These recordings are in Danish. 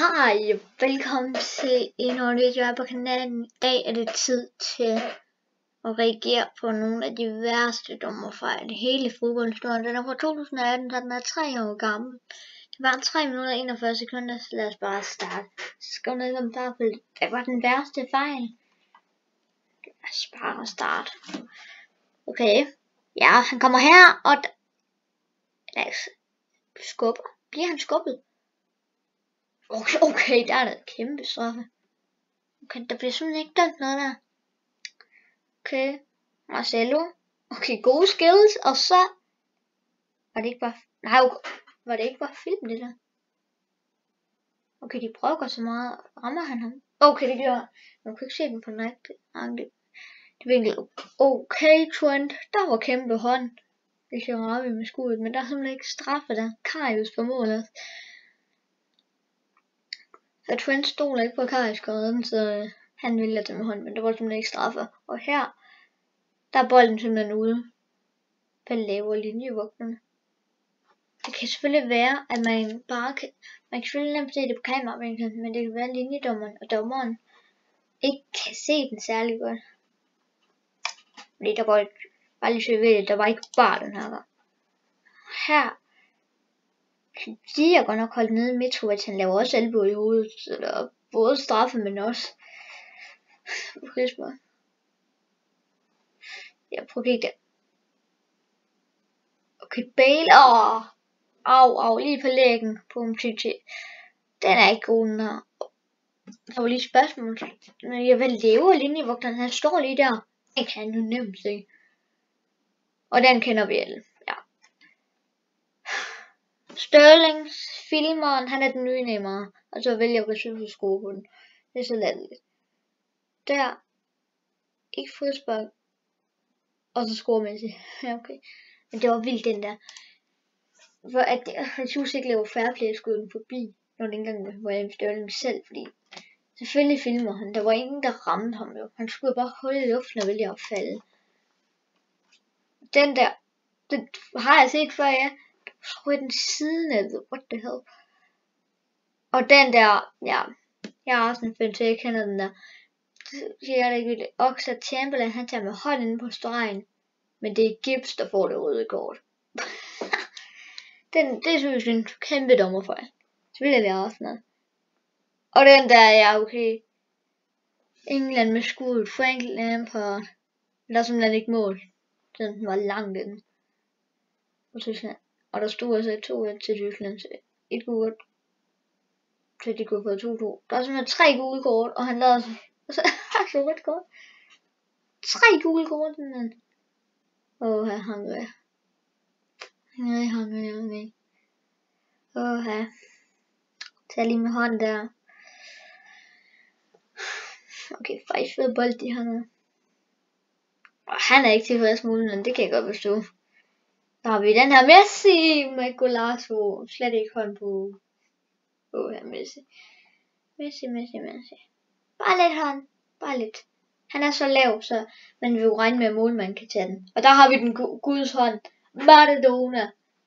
Hej, velkommen til endnu en video her på kanalen. I dag er det tid til at reagere på nogle af de værste dommerfejl i hele fodboldhistorien. Den er fra 2018, så den er 3 år gammel. Det var 3 minutter og 41 sekunder, så lad os bare starte. Skriv ned i kommentarfeltet, hvad var den værste fejl? Lad os bare starte. Okay, ja, han kommer her, og lad os skubbe. Bliver han skubbet? Okay, der er et kæmpe straffe. Okay, der bliver simpelthen ikke dømt noget der. Okay, Marcelo. Okay, gode skills, og så var det ikke bare... Nej, var det ikke bare film det der? Okay, de brokker så meget. Rammer han ham? Okay, det gør han. Man kunne ikke se den på den rigtige vinkel. Okay, Trent. Der var kæmpe hånd. Det ser ramme med skuddet, men der er simpelthen ikke straffe der. Karius på målet. Så Trent stoler ikke på Karius skåden, så han ville lade det med hånden, men der var simpelthen ikke straffe. Og her, der er bolden simpelthen ude. Hvad laver linjevogterne? Det kan selvfølgelig være, at man bare kan... Man kan selvfølgelig nemt se det på kameravinklen, men det kan være, at linjedommeren og dommeren ikke kan se den særlig godt. Fordi der går bare lige så ved, der var ikke bare den her gang. Her de er godt nok holdt nede i Mitrovic, han laver også albue i hovedet, så der er både straffe, men også frispark. Jeg prøver ikke det. Okay, Bale, au, lige på lægen på Umtiti. Den er ikke god, den her. Der var lige et spørgsmål. Jeg vil leve linjevogteren, han står lige der. Det kan han jo nemt se. Og den kender vi alle. Ja. Sterling, filmeren, han er den nye Neymar. Og så vælger jeg at skrue på den. Det er så latterligt. Der. Ikke frispark. Og så scorer Messi. Ja, okay. Men det var vildt den der. For at han synes ikke laver fair play skud den forbi. Når det ikke engang var Sterling selv. Fordi selvfølgelig filmer han. Der var ingen der ramte ham jo. Han skulle bare holde i luften og vælge at falde. Den der. Den har jeg set før, ja. Så den siden af det. What the hell. Og den der. Ja. Jeg har også en film til, jeg kender den der. Jeg er det ikke. Oxlade Chamberlain, han tager med hånden inde på stregen. Men det er Gibbs, der får det røde kort. Det synes jeg er en kæmpe dommerfejl. Selvfølgelig er det også noget. Og den der, ja okay. England med skuddet. Frank Lampard. Der er simpelthen ikke mål. Den var langt inde. Og Tyskland. Og der stod altså 2-1 til Tyskland. Så 1 gult. Så de kunne få 2-2. Der er simpelthen 3 gule kort. Og han lavede sig. Og så så rødt kort. 3 gule kort. Her hang jeg. Nej. Her. Tag lige med hånden der. Okay, faktisk fed bold de har nu. Og han er ikke tilfreds med men det kan jeg godt forstå. Så har vi den her Messi med Golasso. Slet ikke hånd på. Her Messi. Messi. Bare lidt hånd. Bare lidt. Han er så lav, så man vil jo regne med, at målmanden kan tage den. Og der har vi den Guds hånd. Maradona.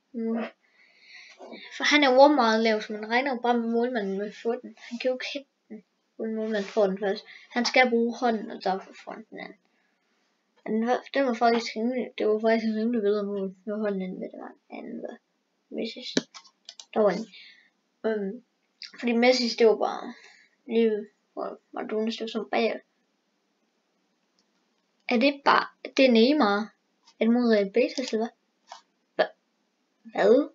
For han er jo meget lav, så man regner jo bare med målmanden med foden. Han kan jo ikke hætte den, uden målmanden får den først. Han skal bruge hånden, og derfor får den anden. Det var faktisk en rimelig bedre mål med hånden, end hvad det var anden var. Messis. Der var den. Fordi Messis, det var bare lige, hvor Maradona stod som bag. Er det bare, det er Neymar? Er det mod Real Betis, eller hvad? Hvad?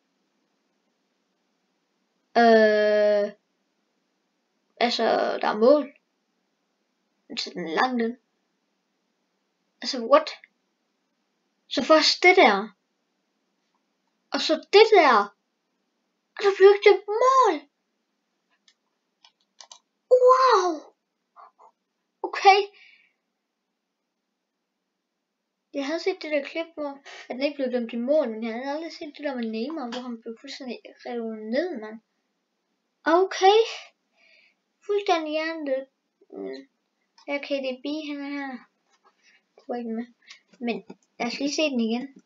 Altså, der er mål. Så den er langt ind. Altså, what? Så først det der. Og så det der. Og så blev det mål. Wow. Okay. Jeg havde set det der klip, hvor at den ikke blev dømt i mål, men jeg havde aldrig set det der med Neymar, hvor han blev fuldstændig revet ned, mand. Okay. Fuldstændig hjernet. Ja, KDB, han er her. Tror ikke med. Men lad os lige se den igen.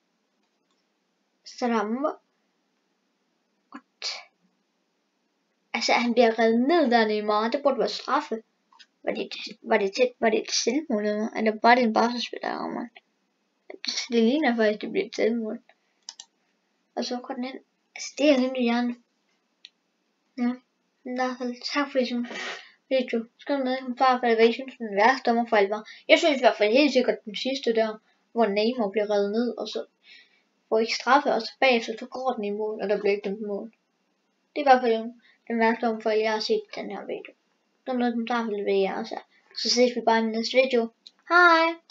Så der er Altså, han bliver reddet ned der, Neymar. Det burde være straffe. Var det et selvmål, eller var det en basketspiller, man? Det ligner faktisk, det bliver et selvmål. Og så går den ind. Altså, det er rimelig hjerne. Ja. Men der er fald tak for det, video. Skriv ned i kommentarfeltet, hvad I synes den værste dommerfejl var. Jeg synes i hvert fald helt sikkert den sidste der, hvor Neymar bliver reddet ned, og så får ikke straffe, og så bagefter så går den i mål, og der bliver ikke dømt mål. Det er i hvert fald den værste dommerfejl, jeg har set i den her video. Skriv ned i kommentarfeltet, hvad I også er. Så ses vi bare i den næste video. Hej!